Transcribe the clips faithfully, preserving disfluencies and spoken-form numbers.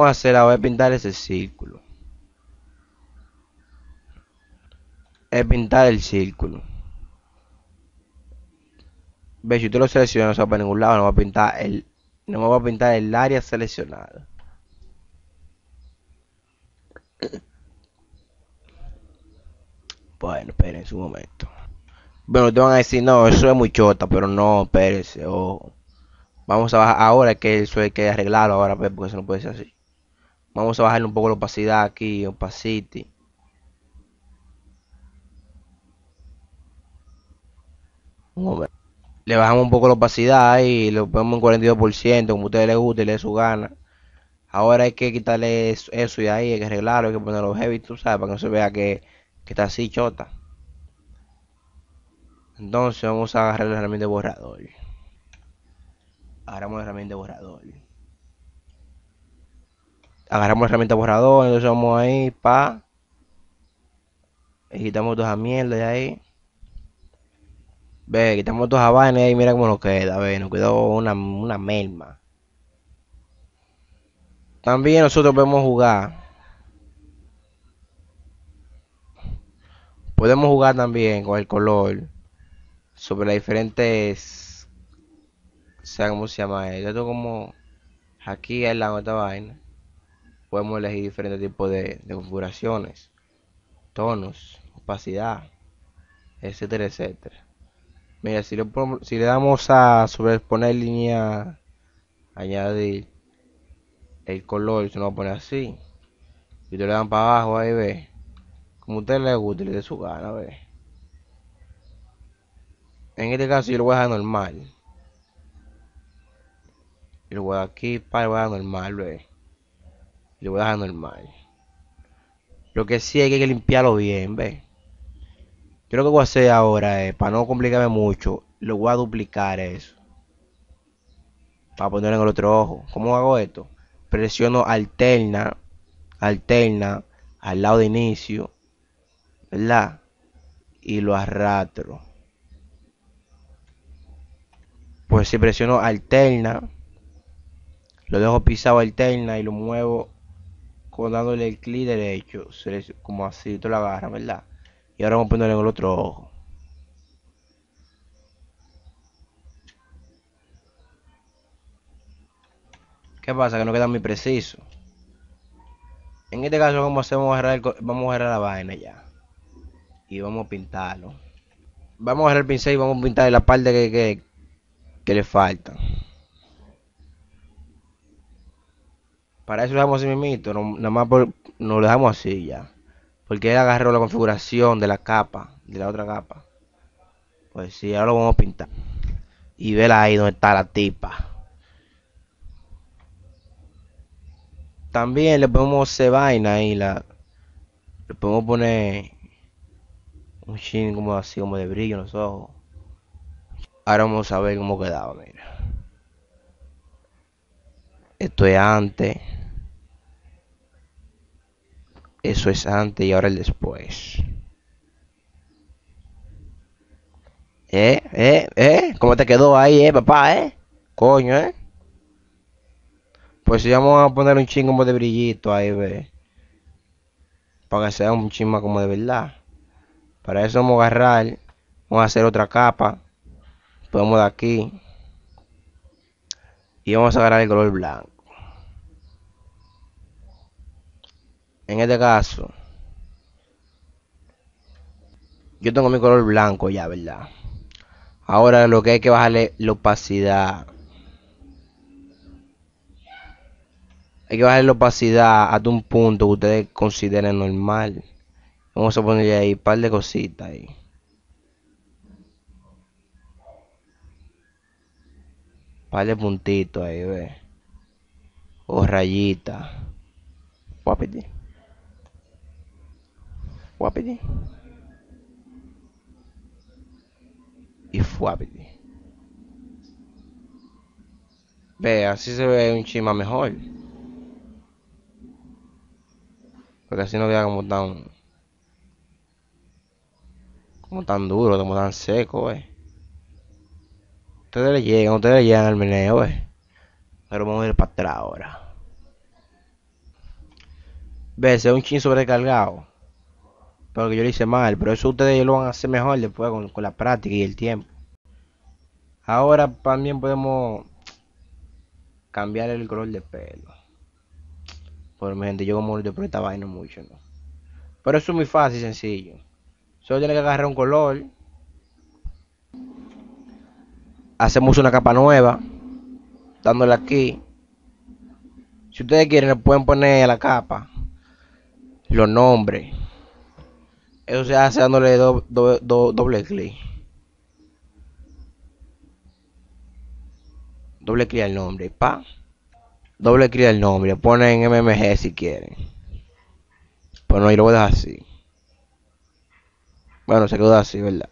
vamos a hacer ahora es pintar ese círculo. Es pintar el círculo. Ve, si usted lo selecciona, no se va para ningún lado, no va a pintar el, no va a pintar el área seleccionada. Bueno, espérense un momento. Bueno, te van a decir, no, eso es muy chota, pero no, espérense, ojo. Vamos a bajar ahora que eso hay que arreglarlo ahora, pues, porque eso no puede ser así. Vamos a bajarle un poco la opacidad aquí, opacity. Un momento. Le bajamos un poco la opacidad y lo ponemos en cuarenta y dos por ciento, como a ustedes les guste y les dé su gana. Ahora hay que quitarle eso, eso y ahí, hay que arreglarlo, hay que ponerlo heavy, tú sabes, para que no se vea que, que está así chota. Entonces vamos a agarrar la herramienta de borrador. Agarramos la herramienta de borrador. Agarramos la herramienta de borrador, entonces vamos ahí, pa. Y quitamos toda esa mierda de ahí. Ve, quitamos toda esa vaina y ahí mira cómo nos queda. Ve, nos quedó una, una merma. También nosotros podemos jugar. Podemos jugar también con el color. Sobre las diferentes. O sea, ¿cómo se llama esto? Esto como. Aquí al lado de esta vaina. Podemos elegir diferentes tipos de, de configuraciones. Tonos, opacidad, etcétera, etcétera. Mira, si le, si le damos a sobreponer línea, añadir el color, se nos va a poner así. Y te le dan para abajo, ahí ve. Como a usted le guste, le dé su gana, ve. En este caso yo lo voy a dejar normal. Y lo voy a dar aquí, para, lo voy a dejar normal, ve. Y lo voy a dejar normal. Lo que sí hay que limpiarlo bien, ve. Yo lo que voy a hacer ahora es, para no complicarme mucho, lo voy a duplicar eso. Para ponerlo en el otro ojo. ¿Cómo hago esto? Presiono alterna, alterna al lado de inicio, ¿verdad? Y lo arrastro. Pues si presiono alterna, lo dejo pisado alterna y lo muevo con dándole el clic derecho, como así, tú lo agarras, ¿verdad? Y ahora vamos a ponerlo en el otro ojo. ¿Qué pasa? Que no queda muy preciso. En este caso, vamos a hacer, vamos a agarrar, el, vamos a agarrar la vaina ya. Y vamos a pintarlo. Vamos a agarrar el pincel y vamos a pintar la parte que, que, que le falta. Para eso lo dejamos así mismito, no, nada más por, nos lo dejamos así ya. Porque él agarró la configuración de la capa, de la otra capa. Pues sí, ahora lo vamos a pintar. Y vela ahí donde está la tipa. También le podemos hacer vaina ahí, la, le podemos poner un chin como así, como de brillo en los ojos. Ahora vamos a ver cómo quedaba, mira. Esto es antes. Eso es antes y ahora el después. Eh, eh, eh, ¿cómo te quedó ahí, eh, papá, eh? Coño, eh. Pues si vamos a poner un chingo como de brillito ahí, ve. Para que sea un chingo como de verdad. Para eso vamos a agarrar. Vamos a hacer otra capa. Podemos de aquí. Y vamos a agarrar el color blanco. En este caso, yo tengo mi color blanco ya, ¿verdad? Ahora lo que hay que bajarle la opacidad. Hay que bajarle la opacidad hasta un punto que ustedes consideren normal. Vamos a ponerle ahí un par de cositas ahí. Un par de puntitos ahí, ve. O rayitas. Guapiti. Guapiti. Y fuapiti. Ve, así se ve un chima mejor. Porque así no queda como tan. Como tan duro, como tan seco, ve. Ustedes le llegan, ustedes le llegan al meneo, ve. Pero vamos a ir para atrás ahora. Ves, es un chin sobrecargado. Pero que yo lo hice mal. Pero eso ustedes lo van a hacer mejor después con, con la práctica y el tiempo. Ahora también podemos cambiar el color de pelo. Por mi gente, yo como de por esta vaina mucho, ¿no? Pero eso es muy fácil y sencillo. Solo tiene que agarrar un color. Hacemos una capa nueva. Dándole aquí. Si ustedes quieren, le pueden poner a la capa los nombres. Eso se hace dándole do- do- do- doble clic. Doble clic al nombre. Pa. Doble clic al nombre. Ponen M M G si quieren. Pues no, yo lo voy a dejar así. Bueno, se quedó así, ¿verdad?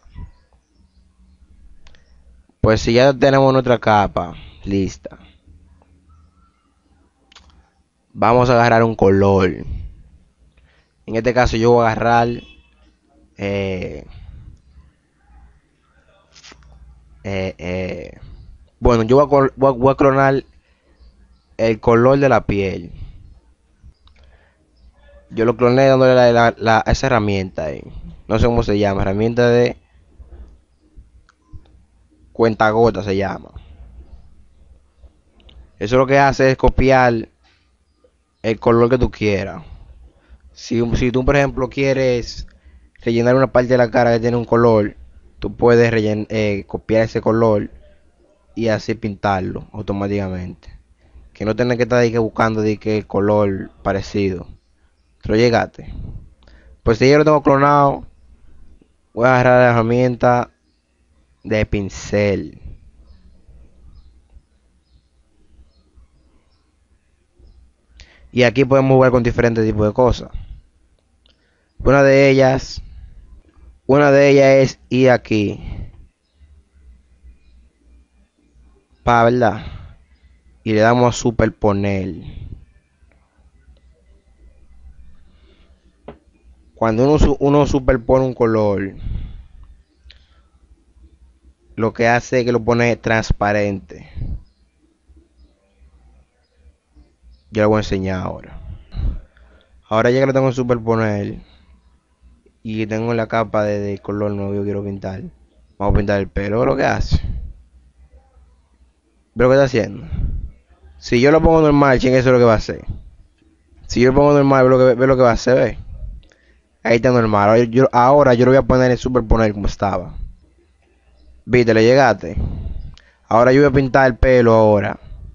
Pues si ya tenemos nuestra capa lista, vamos a agarrar un color. En este caso yo voy a agarrar eh, eh, eh, bueno, yo voy a, voy a- voy a clonar el color de la piel. Yo lo cloné dándole la, la- la- esa herramienta ahí. No sé cómo se llama, herramienta de cuentagota se llama. Eso lo que hace es copiar el color que tú quieras. Si, si tú, por ejemplo, quieres rellenar una parte de la cara que tiene un color, tú puedes rellen- eh, copiar ese color y así pintarlo automáticamente. Que no tenés que estar ahí que buscando de que color parecido. ¿Te lo llegaste? Pues si yo lo tengo clonado, voy a agarrar la herramienta de pincel. Y aquí podemos jugar con diferentes tipos de cosas. Una de ellas, una de ellas es ir aquí, para verdad, y le damos a superponer. Cuando uno, su- uno superpone un color, lo que hace es que lo pone transparente. Yo lo voy a enseñar ahora. Ahora ya que lo tengo en superponer y tengo la capa de, de color nuevo que yo quiero pintar, vamos a pintar el pelo. ¿Ve lo que hace? ¿Ve lo que está haciendo? Si yo lo pongo normal, ¿quién eso es lo que va a hacer? Si yo lo pongo normal, ve lo que, ve lo que va a hacer, ¿ve? Ahí está normal. Ahora yo, ahora yo lo voy a poner en superponer como estaba. ¿Viste? ¿Le llegaste? Ahora yo voy a pintar el pelo ahora.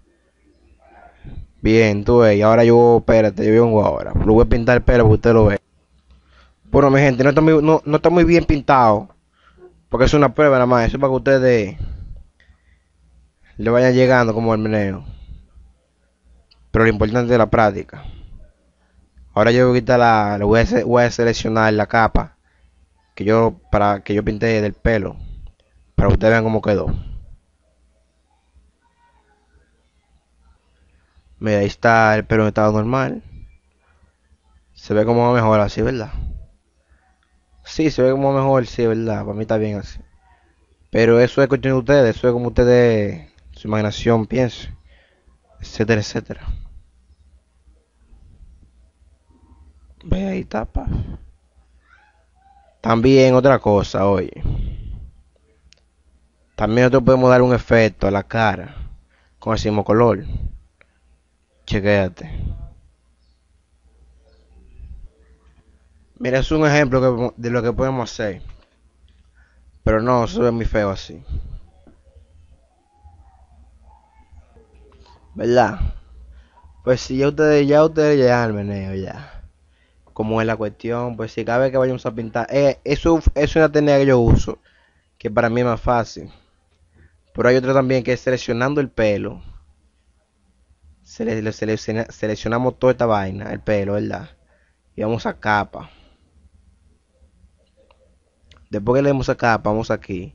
Bien, tú ves. Y ahora yo, espérate, yo vengo ahora. Lo voy a pintar el pelo para que usted lo ve. Bueno, mi gente, no está muy, no, no está muy bien pintado. Porque es una prueba nada más. Eso es para que ustedes le vayan llegando como el meneo. Pero lo importante es la práctica. Ahora yo voy a quitar la, le voy a, se- voy a seleccionar la capa que yo, para que yo pinte del pelo. Para que ustedes vean cómo quedó. Mira, ahí está el pelo en estado normal. Se ve como mejor así, ¿verdad? Sí, se ve como mejor, sí, ¿verdad? Para mí está bien así. Pero eso es cuestión de ustedes, eso es como ustedes, su imaginación piense, etcétera, etcétera. Ve ahí, tapa. También otra cosa, oye. También nosotros podemos dar un efecto a la cara con el mismo color. Chequéate. Mira, es un ejemplo que- de lo que podemos hacer. Pero no, eso es muy feo así. ¿Verdad? Pues si ya ustedes, ya ustedes ya al meneo ya. Como es la cuestión, pues si cada vez que vayamos a pintar, eh, eso es una técnica que yo uso, que para mí es más fácil. Pero hay otra también que es seleccionando el pelo. Sele- le selecciona- seleccionamos toda esta vaina, el pelo, ¿verdad? Y vamos a capa. Después que le demos a capa, vamos aquí.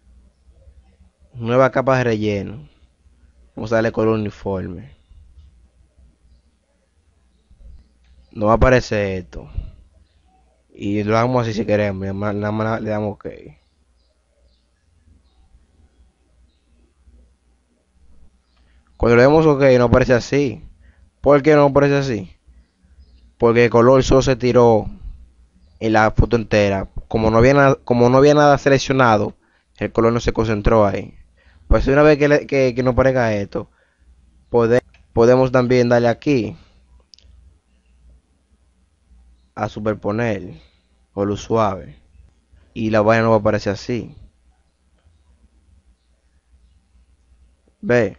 Nueva capa de relleno. Vamos a darle color uniforme. Nos va a aparecer esto. Y lo damos así si queremos. Nada más, nada más le damos OK. Cuando le damos OK no aparece así. ¿Por qué no aparece así? porque el color solo se tiró en la foto entera. Como no había nada, como no había nada seleccionado, el color no se concentró ahí. Pues una vez que, le- que, que nos parezca esto, pode- podemos también darle aquí a superponer o luz suave y la vaina no va a aparecer así. Ve,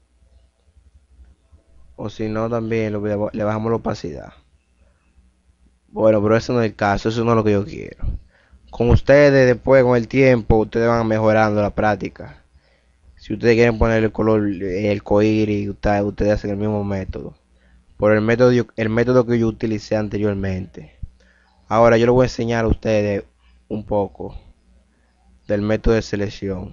o si no también lo- le bajamos la opacidad. Bueno, pero ese no es el caso, eso no es lo que yo quiero. Con ustedes después, con el tiempo, ustedes van mejorando la práctica. Si ustedes quieren poner el color, el coíris, ustedes, ustedes hacen el mismo método. Por el método, yo- el método que yo utilicé anteriormente. Ahora yo les voy a enseñar a ustedes un poco del método de selección.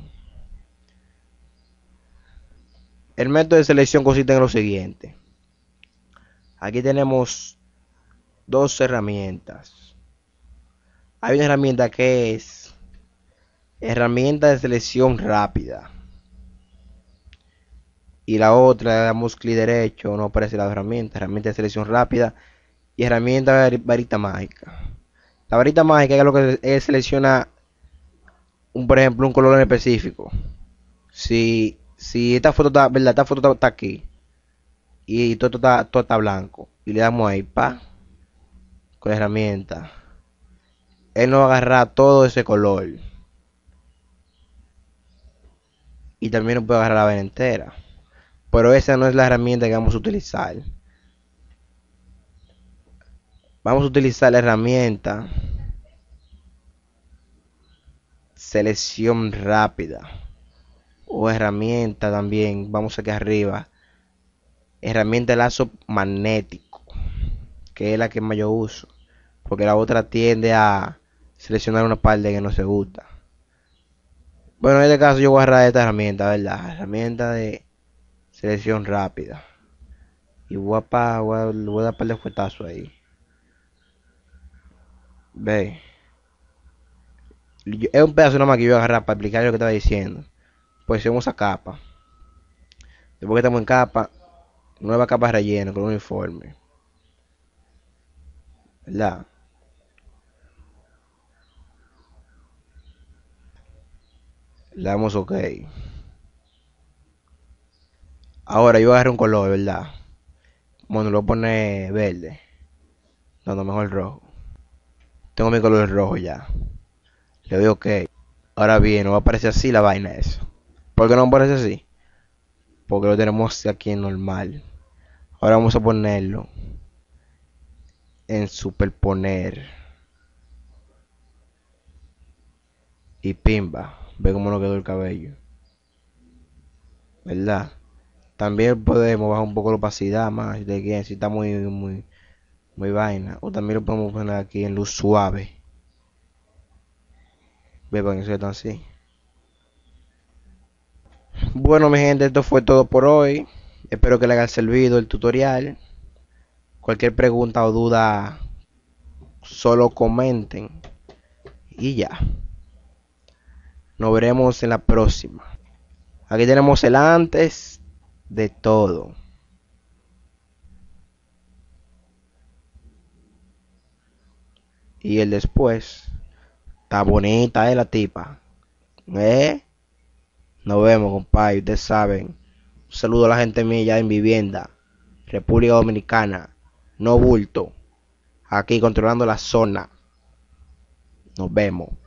El método de selección consiste en lo siguiente. Aquí tenemos dos herramientas. Hay una herramienta que es herramienta de selección rápida. Y la otra, le damos clic derecho, no aparece la herramienta, herramienta de selección rápida y herramienta de varita mágica. La varita mágica es lo que es, selecciona un, por ejemplo, un color en específico. Si, si esta foto está, ¿verdad? Esta foto está, está aquí y todo, está, todo está blanco y le damos ahí, pa, con la herramienta, él nos va a agarrar todo ese color y también nos puede agarrar la vaina entera. Pero esa no es la herramienta que vamos a utilizar. Vamos a utilizar la herramienta selección rápida o herramienta también. Vamos aquí arriba. Herramienta de lazo magnético, que es la que más yo uso. Porque la otra tiende a seleccionar una parte que no se gusta. Bueno, en este caso yo voy a agarrar esta herramienta, ¿verdad? Herramienta de selección rápida. Y voy a, pa, voy a, voy a dar un par de fuetazos ahí. Ve. Es un pedazo nomás que yo voy a agarrar para explicar lo que estaba diciendo. Pues si vamos a capa. Después que estamos en capa, nueva capa relleno con un uniforme. ¿Verdad? Le damos OK. Ahora yo agarro un color, ¿verdad? Bueno, lo pone verde. No, no, mejor rojo. Tengo mi color rojo ya. Le doy OK. Ahora bien, no va a aparecer así la vaina eso. ¿Por qué no aparece así? Porque lo tenemos aquí en normal. Ahora vamos a ponerlo en superponer. Y pimba. Ve cómo nos quedó el cabello. ¿Verdad? También podemos bajar un poco la opacidad más. Si ustedes quieren, si está muy, muy, muy vaina. O también lo podemos poner aquí en luz suave. Ve para que se tan así. Bueno, mi gente, esto fue todo por hoy. Espero que les haya servido el tutorial. Cualquier pregunta o duda, solo comenten. Y ya. Nos veremos en la próxima. Aquí tenemos el antes de todo. Y el después. Está bonita, eh, la tipa. ¿Eh? Nos vemos, compadre. Ustedes saben. Un saludo a la gente mía ya en vivienda. República Dominicana. No bulto. Aquí controlando la zona. Nos vemos.